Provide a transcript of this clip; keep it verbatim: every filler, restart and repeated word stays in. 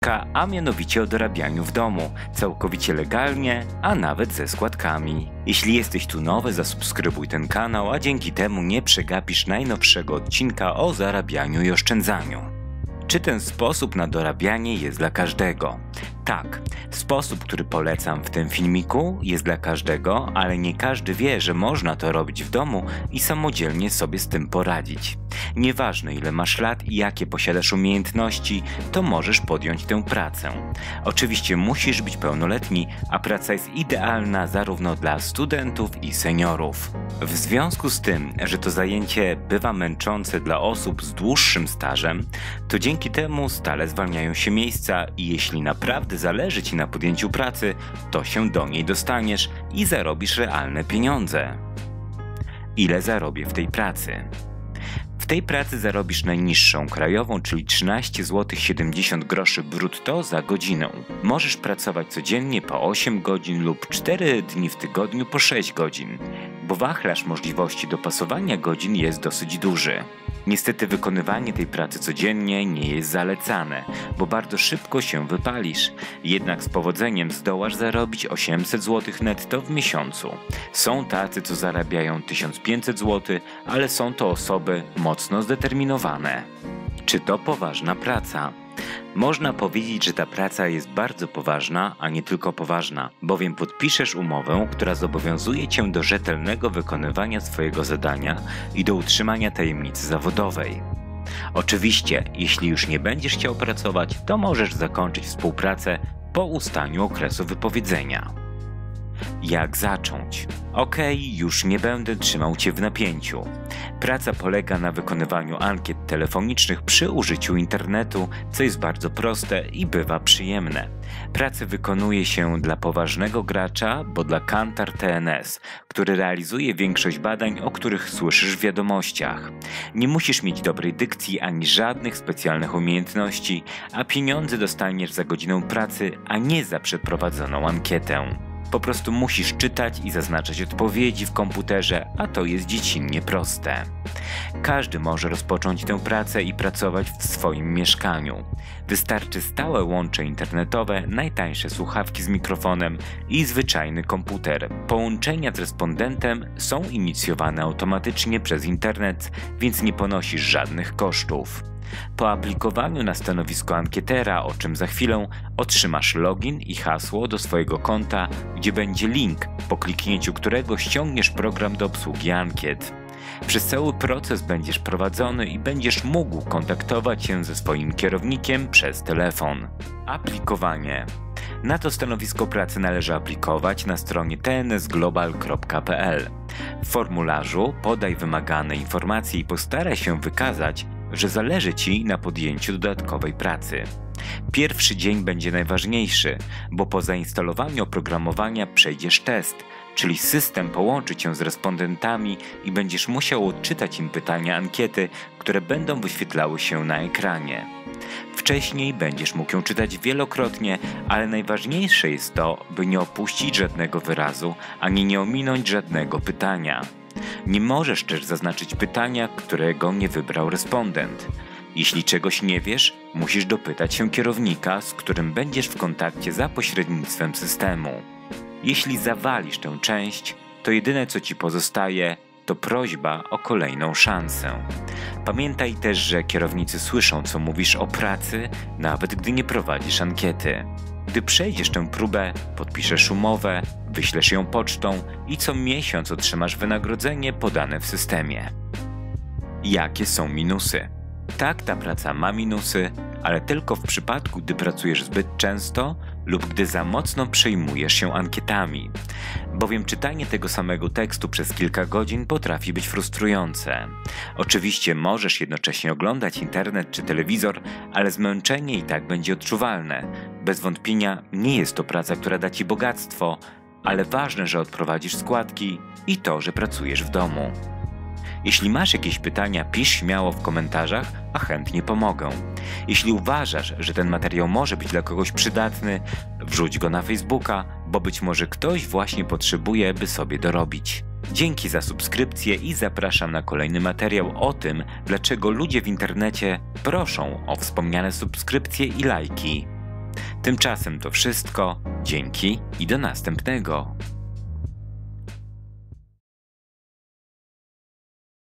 a mianowicie o dorabianiu w domu, całkowicie legalnie, a nawet ze składkami. Jeśli jesteś tu nowy, zasubskrybuj ten kanał, a dzięki temu nie przegapisz najnowszego odcinka o zarabianiu i oszczędzaniu. Czy ten sposób na dorabianie jest dla każdego? Tak, sposób, który polecam w tym filmiku jest dla każdego, ale nie każdy wie, że można to robić w domu i samodzielnie sobie z tym poradzić. Nieważne ile masz lat i jakie posiadasz umiejętności, to możesz podjąć tę pracę. Oczywiście musisz być pełnoletni, a praca jest idealna zarówno dla studentów i seniorów. W związku z tym, że to zajęcie bywa męczące dla osób z dłuższym stażem, to dzięki temu stale zwalniają się miejsca i jeśli naprawdę zależy Ci na podjęciu pracy, to się do niej dostaniesz i zarobisz realne pieniądze. Ile zarobię w tej pracy? W tej pracy zarobisz najniższą krajową, czyli trzynaście złotych siedemdziesiąt groszy brutto za godzinę. Możesz pracować codziennie po osiem godzin lub cztery dni w tygodniu po sześć godzin, bo wachlarz możliwości dopasowania godzin jest dosyć duży. Niestety wykonywanie tej pracy codziennie nie jest zalecane, bo bardzo szybko się wypalisz. Jednak z powodzeniem zdołasz zarobić osiemset złotych netto w miesiącu. Są tacy, co zarabiają tysiąc pięćset złotych, ale są to osoby mocno zdeterminowane. Czy to poważna praca? Można powiedzieć, że ta praca jest bardzo poważna, a nie tylko poważna, bowiem podpiszesz umowę, która zobowiązuje Cię do rzetelnego wykonywania swojego zadania i do utrzymania tajemnicy zawodowej. Oczywiście, jeśli już nie będziesz chciał pracować, to możesz zakończyć współpracę po ustaniu okresu wypowiedzenia. Jak zacząć? Okej, już nie będę trzymał Cię w napięciu. Praca polega na wykonywaniu ankiet telefonicznych przy użyciu internetu, co jest bardzo proste i bywa przyjemne. Pracę wykonuje się dla poważnego gracza, bo dla Kantar T N S, który realizuje większość badań, o których słyszysz w wiadomościach. Nie musisz mieć dobrej dykcji ani żadnych specjalnych umiejętności, a pieniądze dostaniesz za godzinę pracy, a nie za przeprowadzoną ankietę. Po prostu musisz czytać i zaznaczać odpowiedzi w komputerze, a to jest dziecinnie proste. Każdy może rozpocząć tę pracę i pracować w swoim mieszkaniu. Wystarczy stałe łącze internetowe, najtańsze słuchawki z mikrofonem i zwyczajny komputer. Połączenia z respondentem są inicjowane automatycznie przez internet, więc nie ponosisz żadnych kosztów. Po aplikowaniu na stanowisko ankietera, o czym za chwilę, otrzymasz login i hasło do swojego konta, gdzie będzie link, po kliknięciu którego ściągniesz program do obsługi ankiet. Przez cały proces będziesz prowadzony i będziesz mógł kontaktować się ze swoim kierownikiem przez telefon. Aplikowanie. Na to stanowisko pracy należy aplikować na stronie t n s global kropka p l. W formularzu podaj wymagane informacje i postaraj się wykazać, że zależy Ci na podjęciu dodatkowej pracy. Pierwszy dzień będzie najważniejszy, bo po zainstalowaniu oprogramowania przejdziesz test, czyli system połączy Cię z respondentami i będziesz musiał odczytać im pytania ankiety, które będą wyświetlały się na ekranie. Wcześniej będziesz mógł ją czytać wielokrotnie, ale najważniejsze jest to, by nie opuścić żadnego wyrazu, ani nie ominąć żadnego pytania. Nie możesz też zaznaczyć pytania, którego nie wybrał respondent. Jeśli czegoś nie wiesz, musisz dopytać się kierownika, z którym będziesz w kontakcie za pośrednictwem systemu. Jeśli zawalisz tę część, to jedyne co Ci pozostaje, to prośba o kolejną szansę. Pamiętaj też, że kierownicy słyszą, co mówisz o pracy, nawet gdy nie prowadzisz ankiety. Gdy przejdziesz tę próbę, podpiszesz umowę, wyślesz ją pocztą i co miesiąc otrzymasz wynagrodzenie podane w systemie. Jakie są minusy? Tak, ta praca ma minusy, ale tylko w przypadku, gdy pracujesz zbyt często lub gdy za mocno przejmujesz się ankietami, bowiem czytanie tego samego tekstu przez kilka godzin potrafi być frustrujące. Oczywiście możesz jednocześnie oglądać internet czy telewizor, ale zmęczenie i tak będzie odczuwalne. Bez wątpienia nie jest to praca, która da Ci bogactwo, ale ważne, że odprowadzisz składki i to, że pracujesz w domu. Jeśli masz jakieś pytania, pisz śmiało w komentarzach, a chętnie pomogę. Jeśli uważasz, że ten materiał może być dla kogoś przydatny, wrzuć go na Facebooka, bo być może ktoś właśnie potrzebuje, by sobie dorobić. Dzięki za subskrypcję i zapraszam na kolejny materiał o tym, dlaczego ludzie w internecie proszą o wspomniane subskrypcje i lajki. Tymczasem to wszystko. Dzięki i do następnego.